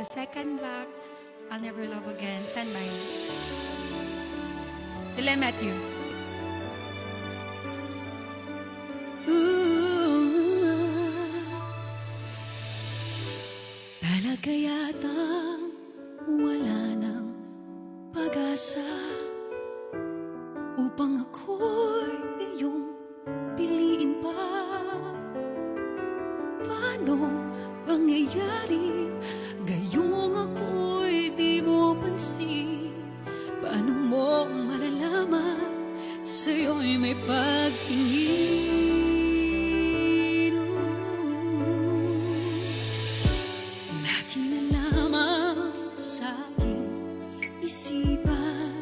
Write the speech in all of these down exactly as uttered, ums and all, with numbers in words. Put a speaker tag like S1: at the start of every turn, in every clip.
S1: The second box, I'll Never Love Again. Stand by. Dile Matthew.
S2: Talaga yatang wala ng pag-asa upang ako'y iyong piliin pa. Paano pangyayari gayong ako'y di mo pansin? Paano mo malalaman sa'yo'y may pagtingin? Lagi na lamang sa'king isipan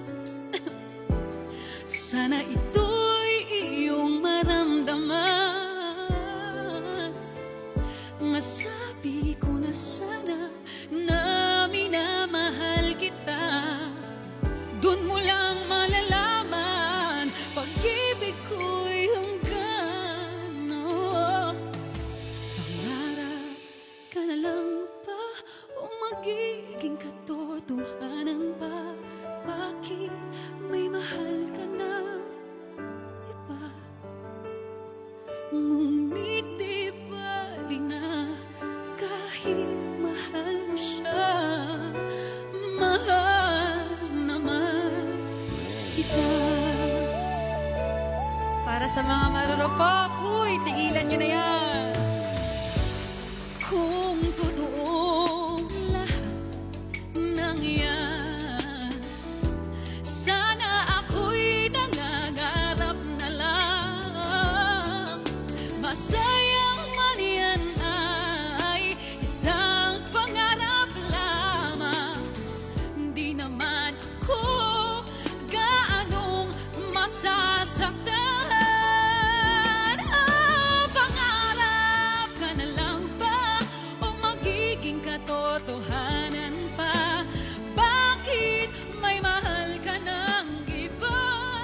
S2: sana ito'y iyong maramdaman. Masabi ko na sana na minamahal kita. Doon mo lang malalaman pag-ibig ko'y hanggan. Oh, pangarap ka na lang ba o magiging katotohanan ba? Bakit may mahal ka na iba? Ngunit di bali na kahit mahal mo siya. Mahal naman kita.
S1: Para sa mga marurupok, huy, tigilan nyo na yan.
S2: Kung totoo lahat ng yan, sana ako'y nangangarap na lang. Masayang man yan ay isang pangarap lamang. Di naman ako gaanong masasaktan. Ah, pangarap ka na lang ba o magiging katotohanan pa? Bakit may mahal ka ng iba?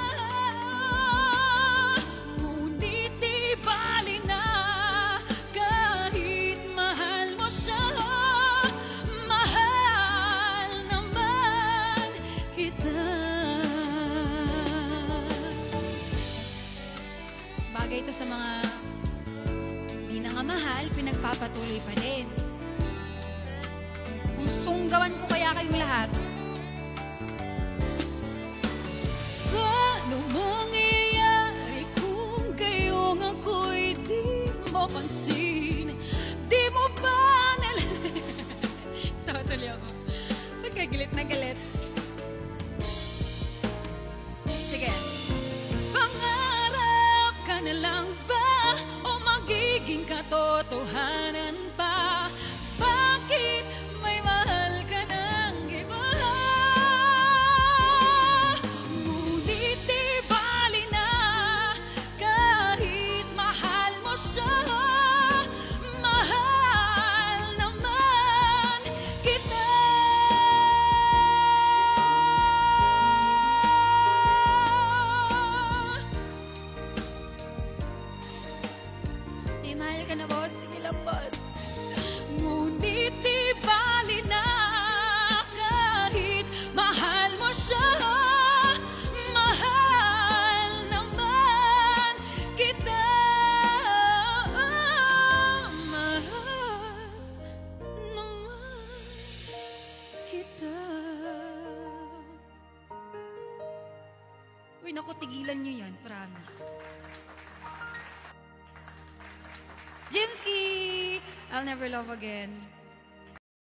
S2: Ngunit di bali na kahit mahal mo siya. Mahal naman kita.
S1: Bagay ito sa mga di na nga mahal, pinagpapatuloy pa rin. Kung sunggawan ko kaya kayong lahat,
S2: Paano mangyayari kung gayong ako'y di mo pansin? Di mo ba nalaman?
S1: tawa tuloy ako. Nagkagilit na galit. Sige.
S2: Pangarap ka na lang ba o magiging katotohanan pa? Bakit may mahal ka ng iba? Ngunit di bali na kahit mahal mo siya. Mahal naman kita.
S1: Eh, mahal ka na, boss. Sige lang, boss.
S2: Ngunit di bali na kahit mahal mo siya. Mahal naman kita. Mahal naman kita.
S1: Uy, naku, tigilan nyo yan. Promise. Jimski! I'll Never Love Again.